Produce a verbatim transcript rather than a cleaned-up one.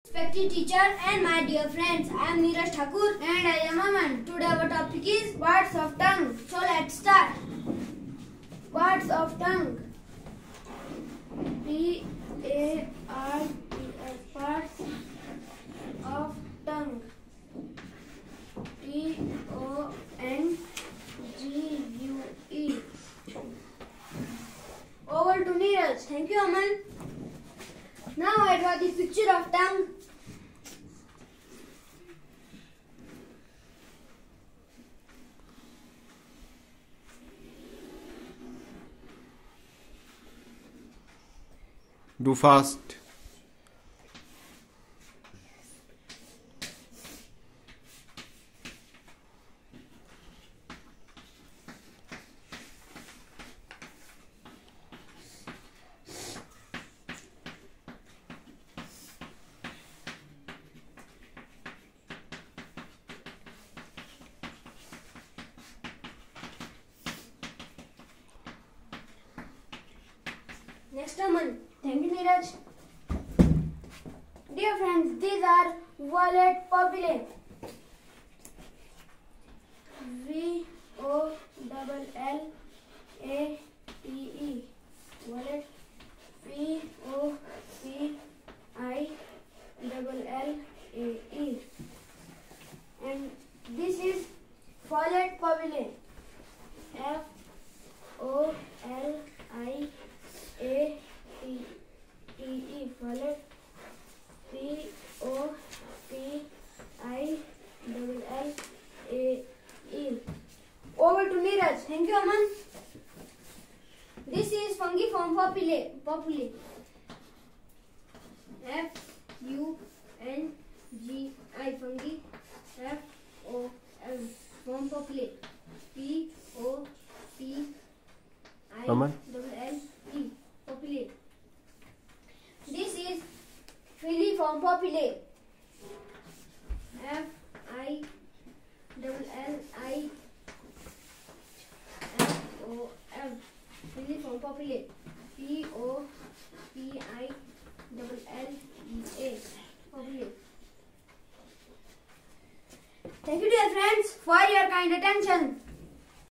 Respected teacher and my dear friends, I am Neeraj and I am Aman. Today our topic is Parts of tongue. So let's start. Parts of tongue. P A R T S. Parts of tongue. T O N G U E. Over to Neeraj. Thank you, Aman. Now I draw the picture of tongue. Do fast. Next, Aman. Thank you, Neeraj. Dear friends, these are violet papillae. V O L L A T E. Violet. P O P I L L A E. And this is violet papillae. F O L I A T E. Violet. P O P I L L A E. Over to Neeraj. Thank you, Aman. This is fungiform papillae. Papillae. F U N G I. Fungi. F O L. Form papillae. P O P I L Aman. L E. Papillae. This is filiform papillae. F I L L I F O M. Filiform papillae. P O P I L L E A. Papillae. Thank you, dear friends, for your kind attention.